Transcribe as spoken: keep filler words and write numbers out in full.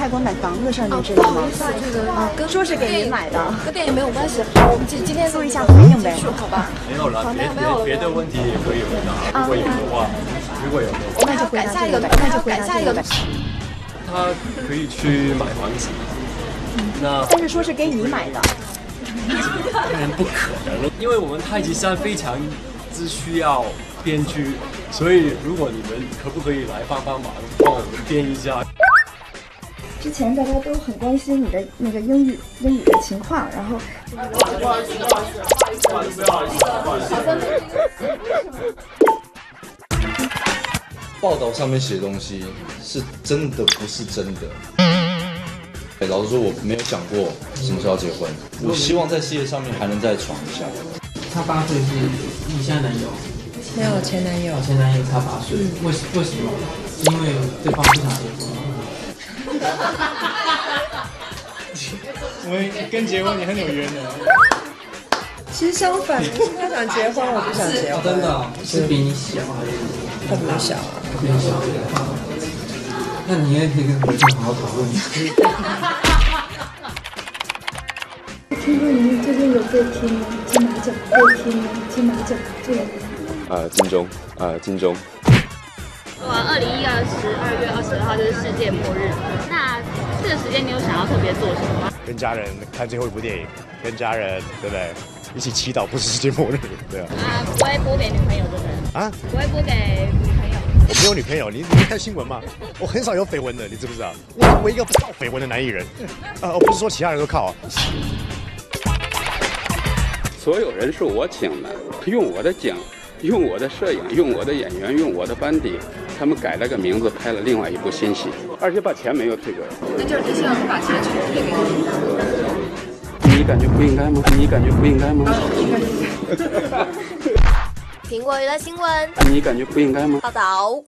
泰国买房子的事儿，您知道吗？ 这个啊，跟说是给您买的， 跟电影没有关系。我们今今天做一下回应呗， 好吧？ 没有了，别别别的问题也可以回答，如果有的话，如果有的话， 我们还要改下一个，我们还要改下一个。 他可以去买房子，那但是说是给你买的， 当然不可能了，因为我们太极山非常之需要编剧，所以如果你们可不可以来帮帮忙，帮我们编一下？ 之前大家都很关心你的那个英语英语的情况，然后不好意思，不好意思，不好意思，不好意思，不好意思。 报道上面写的东西是真的不是真的。老实说，我没有想过什么时候要结婚。我希望在事业上面还能再闯一下。 他八岁是你现在男友？ 没有前男友。 前男友他八岁，为为什么？因为对方不想结婚。 我们跟结婚也很有缘的。 其实相反，是他想结婚，我不想结婚。 真的是比你小还是？ 他比我小啊。 比你小。那你也可以跟国庆好好讨论。 听说您最近有被评金马奖，被评金马奖这个。 呃，金钟，呃，金钟。 哇，二零一二十二月二十二号就是世界末日，那这个时间你有想要特别做什么吗？ 跟家人看最后一部电影，跟家人对不对？一起祈祷不是世界末日，对啊。 啊，不会播给女朋友对不对？啊？不会播给女朋友。 我没有女朋友，你你没看新闻吗？我很少有绯闻的，你知不知道？我是唯一一个不靠绯闻的男艺人。啊，不是说其他人都靠。 所有人是我请的，用我的景，用我的摄影，用我的演员，用我的班底，他们改了个名字，拍了另外一部新戏，而且把钱没有退给我。 那就是你希望把钱全退给你？你感觉不应该吗？你感觉不应该吗？ 苹果娱乐新闻， 你感觉不应该吗？ 报道。